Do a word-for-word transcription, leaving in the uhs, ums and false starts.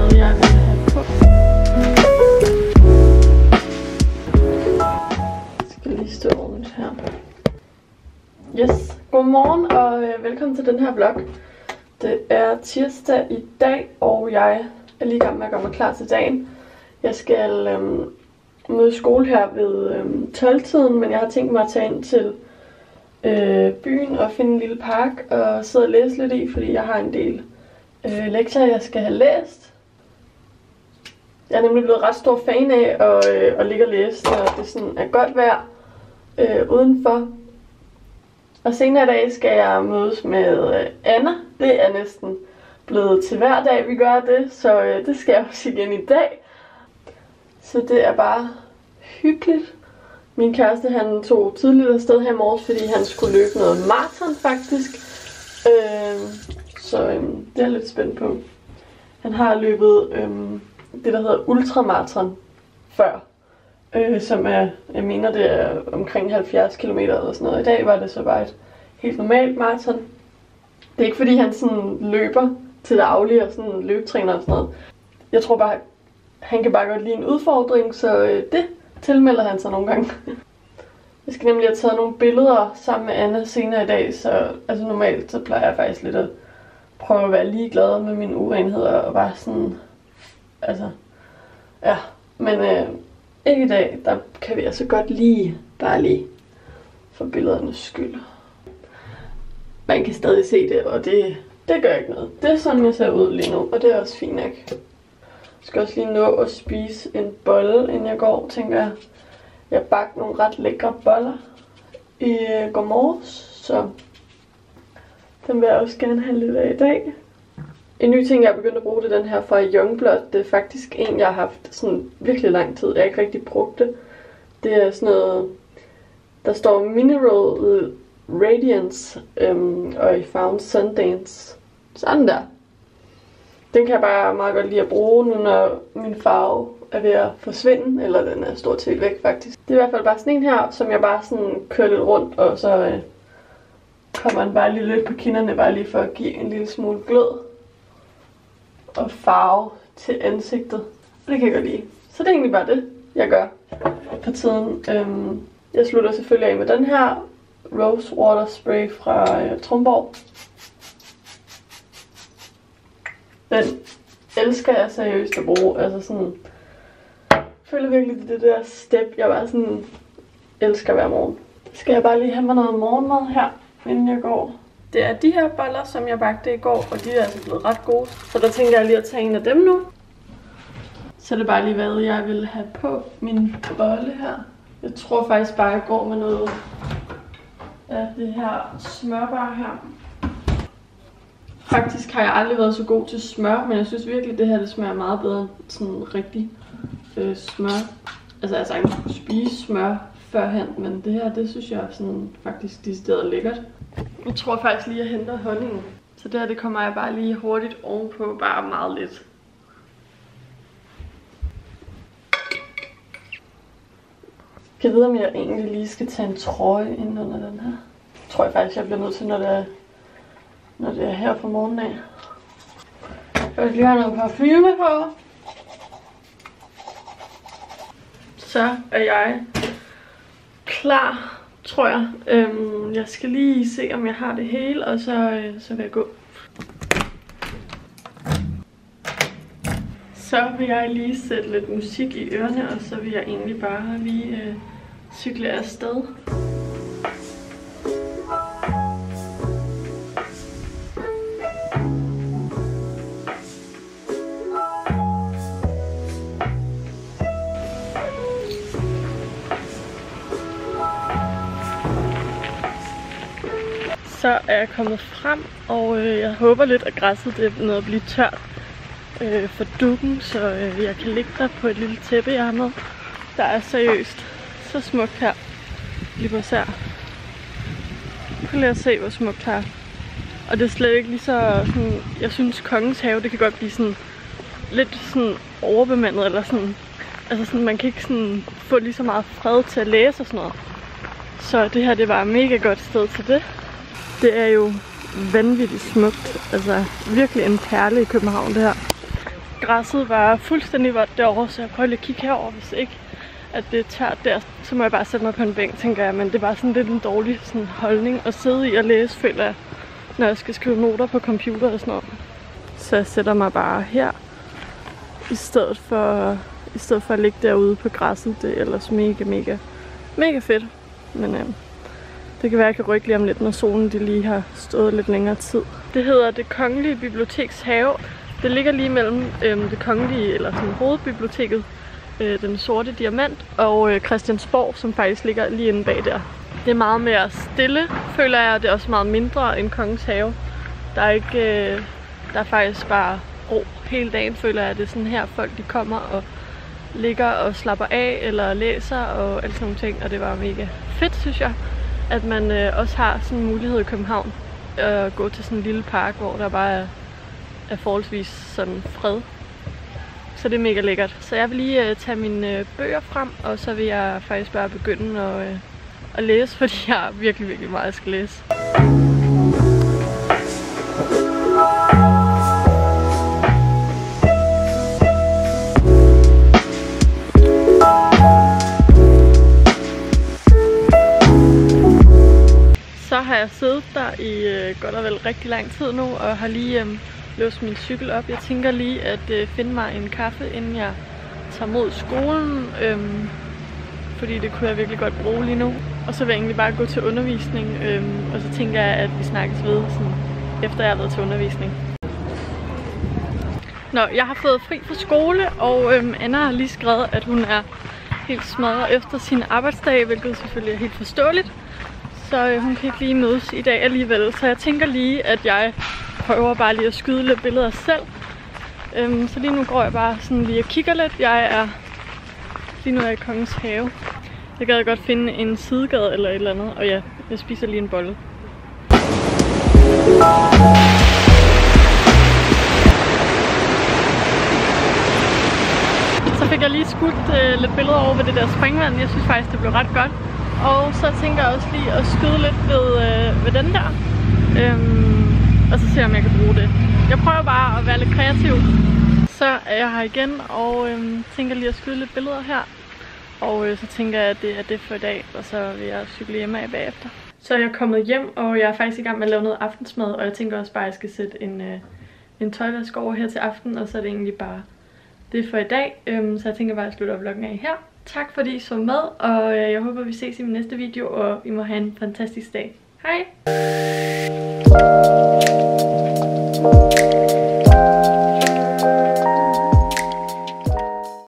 hvad jeg vil have på. Jeg skal lige stå ordentligt her. Yes, godmorgen og øh, velkommen til den her vlog. Det er tirsdag i dag, og jeg er lige i gang med at gøre mig klar til dagen. Jeg skal øhm, møde i skole her ved øhm, tolv-tiden, men jeg har tænkt mig at tage ind til øh, byen og finde en lille park og sidde og læse lidt i, fordi jeg har en del øh, lektier, jeg skal have læst. Jeg er nemlig blevet ret stor fan af at, øh, at ligge og læse, når det sådan er godt vejr øh, udenfor. Og senere i dag skal jeg mødes med øh, Anna. Det er næsten blevet til hver dag, vi gør det, så øh, det skal jeg også igen i dag. Så det er bare hyggeligt. Min kæreste, han tog tidligt afsted her i morges, fordi han skulle løbe noget maraton faktisk. Øh, så øh, det er jeg lidt spændt på. Han har løbet øh, det, der hedder ultramaraton før. Øh, som er, jeg mener det er omkring halvfjerds kilometer eller sådan noget. I dag var det så bare et helt normalt maraton. Det er ikke fordi han sådan løber til daglig og sådan løbetræner og sådan noget. Jeg tror bare, han kan bare godt lide en udfordring, så øh, det tilmelder han sig nogle gange. Jeg skal nemlig have taget nogle billeder sammen med Anna senere i dag, så altså normalt så plejer jeg faktisk lidt at prøve at være ligeglad med mine urenheder og bare sådan, altså, ja, men øh, ikke i dag, der kan vi altså godt lige, bare lige, for billedernes skyld. Man kan stadig se det, og det, det gør ikke noget. Det er sådan, jeg ser ud lige nu, og det er også fint nok. Jeg skal også lige nå at spise en bolle, inden jeg går, tænker jeg. Jeg bagte nogle ret lækre boller i går morges, så den vil jeg også gerne have lidt af i dag. En ny ting, jeg er begyndt at bruge, det er den her fra Youngblood. Det er faktisk en, jeg har haft sådan virkelig lang tid. Jeg har ikke rigtig brugt det. Det er sådan noget, der står Mineral Radiance, øhm, og I found Sundance. Sådan der. Den kan jeg bare meget godt lide at bruge, nu når min farve er ved at forsvinde, eller den er stort set væk faktisk. Det er i hvert fald bare sådan en her, som jeg bare sådan kører lidt rundt, og så øh, kommer den bare lige lidt på kinderne, bare lige for at give en lille smule glød og farve til ansigtet. Det kan jeg godt lide. Så det er egentlig bare det, jeg gør på tiden. Øhm, jeg slutter selvfølgelig af med den her Rose Water Spray fra øh, Trumborg. Den elsker jeg seriøst at bruge. Altså sådan, jeg føler virkelig det, det der step, jeg bare sådan elsker hver morgen. Skal jeg bare lige have mig noget morgenmad her, inden jeg går. Det er de her boller, som jeg bagte i går, og de er altså blevet ret gode. Så der tænker jeg lige at tage en af dem nu. Så er det bare lige, hvad jeg vil have på min bolle her. Jeg tror faktisk bare, jeg går med noget af det her smørbar her. Faktisk har jeg aldrig været så god til smør, men jeg synes virkelig, det her det smager meget bedre end sådan rigtig øh, smør. Altså jeg sagtens kunne spise smør førhen, men det her, det synes jeg er sådan faktisk decideret lækkert. Jeg tror faktisk lige, at jeg henter honningen. Så det her, det kommer jeg bare lige hurtigt ovenpå, bare meget lidt. Jeg ved, om jeg egentlig lige skal tage en trøje ind under den her. Det tror jeg faktisk, jeg bliver nødt til, når det er, når det er her fra morgenen af. Jeg vil lige have noget parfume på. Så er jeg klar, tror jeg. Øhm, jeg skal lige se, om jeg har det hele, og så, øh, så vil jeg gå. Så vil jeg lige sætte lidt musik i ørerne, og så vil jeg egentlig bare lige øh, cykle afsted. Så er jeg kommet frem, og øh, jeg håber lidt, at græsset det er noget at blive tørt øh, for dukken, så øh, jeg kan ligge der på et lille tæppe, jeg har med. Der er seriøst så smukt her. Lige på her. Prøv lige at se, hvor smukt her. Og det er slet ikke lige så sådan, jeg synes Kongens Have, det kan godt blive sådan lidt sådan overbemandet, eller sådan, altså sådan, man kan ikke sådan få lige så meget fred til at læse og sådan noget. Så det her, det var et mega godt sted til det. Det er jo vanvittigt smukt. Altså virkelig en perle i København, det her. græsset var fuldstændig vådt derovre, så jeg prøver lige at kigge herover, hvis ikke at det er tørt der, så må jeg bare sætte mig på en bænk, tænker jeg. Men det er bare sådan lidt en dårlig sådan, holdning at sidde i og læse, føler jeg, når jeg skal skrive noter på computer og sådan noget. Så jeg sætter mig bare her, i stedet for, i stedet for at ligge derude på græsset. Det er ellers mega, mega, mega fedt. Men øh, det kan være, at jeg kan rykke lige om lidt, når solen de lige har stået lidt længere tid. Det hedder Det Kongelige Biblioteks Have. Det ligger lige mellem øh, det kongelige, eller sådan hovedbiblioteket, øh, Den Sorte Diamant, og øh, Christiansborg, som faktisk ligger lige inde bag der. Det er meget mere stille, føler jeg, og det er også meget mindre end Kongens Have. Der er ikke, øh, der er faktisk bare ro hele dagen, føler jeg. Det er sådan her, folk de kommer og ligger og slapper af, eller læser og alt sådan nogle ting, og det var mega fedt, synes jeg, at man øh, også har sådan en mulighed i København at gå til sådan en lille park, hvor der bare er, er forholdsvis sådan fred. Så det er mega lækkert. Så jeg vil lige øh, tage mine øh, bøger frem, og så vil jeg faktisk bare begynde at, øh, at læse, fordi jeg har virkelig, virkelig meget, jeg skal læse. Så har jeg siddet der i øh, godt og vel rigtig lang tid nu, og har lige øh, låst min cykel op. Jeg tænker lige at øh, finde mig en kaffe, inden jeg tager mod skolen, øh, fordi det kunne jeg virkelig godt bruge lige nu. Og så vil jeg egentlig bare gå til undervisning, øh, og så tænker jeg, at vi snakkes ved, sådan, efter jeg har været til undervisning. Nå, jeg har fået fri fra skole, og øh, Anna har lige skrevet, at hun er helt smadret efter sin arbejdsdag, hvilket selvfølgelig er helt forståeligt. Så øh, hun kan ikke lige mødes i dag alligevel. Så jeg tænker lige, at jeg prøver bare lige at skyde lidt billeder selv. Øhm, så lige nu går jeg bare sådan lige og kigger lidt. Jeg er lige nu er jeg i Kongens Have. Jeg gad godt finde en sidegade eller et eller andet. Og ja, jeg spiser lige en bolle. Så fik jeg lige skudt øh, lidt billeder over ved det der springvand. Jeg synes faktisk, det blev ret godt. Og så tænker jeg også lige at skyde lidt ved, øh, ved den der. Øhm, og så se om jeg kan bruge det. Jeg prøver bare at være lidt kreativ. Så er jeg her igen og øhm, tænker lige at skyde lidt billeder her. Og øh, så tænker jeg, at det er det for i dag. Og så vil jeg cykle hjemme af bagefter. Så er jeg kommet hjem, og jeg er faktisk i gang med at lave noget aftensmad. Og jeg tænker også bare, at jeg skal sætte en, øh, en tøjvask over her til aften. Og så er det egentlig bare det for i dag. Øhm, så jeg tænker bare, at jeg slutter vloggen af her. Tak fordi I så med, og jeg håber vi ses i min næste video, og I må have en fantastisk dag. Hej!